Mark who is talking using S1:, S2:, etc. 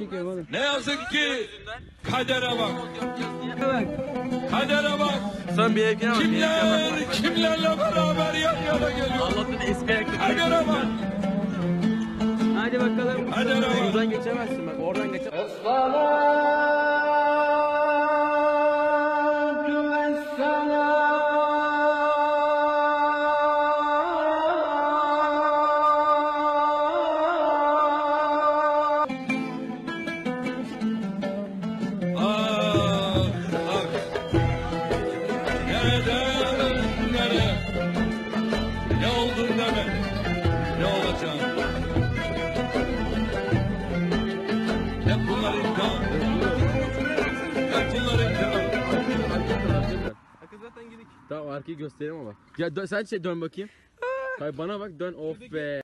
S1: çekiyorum oğlum.
S2: Ne yazık ki kadere bak. Kadere bak.
S3: Son bir evkine bak.
S2: Kimlerle beraber yan yana geliyor.
S3: Allah'tan eski ayakta.
S2: Kadere bak.
S1: Hadi bakalım.
S2: Kadere bak.
S3: Buradan geçemezsin bak. Oradan geçemezsin.
S2: Nereye? Ne oldun deme. Ne olacağım? Hep bunlar imtihan. Hep bunlar imtihan.
S3: Akıl zaten gidik. Tamam arkayı göstereyim ama. Ya sen dön bakayım. Bana bak dön of be.